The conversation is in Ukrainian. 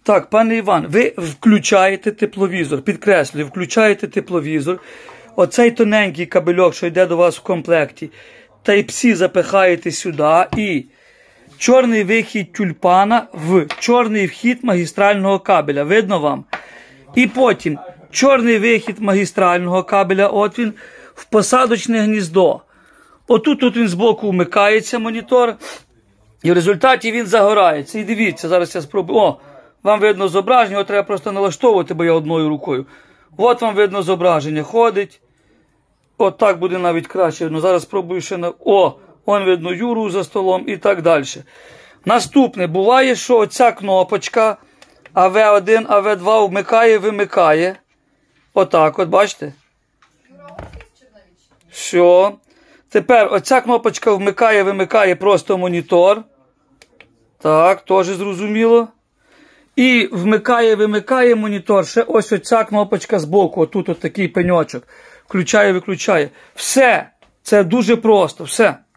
Так, пане Іван, ви включаєте тепловізор, підкреслюю, включаєте тепловізор, оцей тоненький кабельок, що йде до вас в комплекті, Type-C запихаєте сюди і чорний вихід тюльпана в чорний вхід магістрального кабеля, видно вам? І потім чорний вихід магістрального кабеля, от він, в посадочне гніздо. Отут він збоку вмикається монітор, і в результаті він загорається. І дивіться, зараз я спробую. О, вам видно зображення, його треба просто налаштовувати, бо я одною рукою. От вам видно зображення, ходить. От так буде навіть краще. Ну, зараз спробую ще на... О, вон видно Юру за столом і так далі. Наступне, буває, що оця кнопочка АВ1, АВ2 вмикає-вимикає. Отак от, бачите? Все. Тепер оця кнопочка вмикає-вимикає просто монітор. Так, теж зрозуміло. І вмикає-вимикає монітор. Ще ось оця кнопочка збоку. Отут от такий пеньочок. Включає-виключає. Все. Це дуже просто. Все.